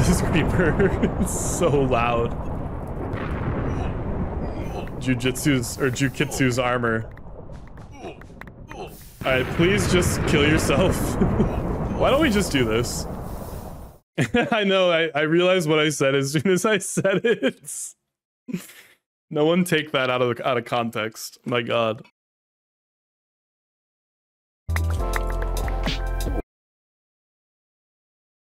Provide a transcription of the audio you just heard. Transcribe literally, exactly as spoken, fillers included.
this creeper. It's so loud. Jujitsu's or Jukitsu's armor. Alright, please just kill yourself. Why don't we just do this? I know, I, I realized what I said as soon as I said it. No one take that out of out of context. My god.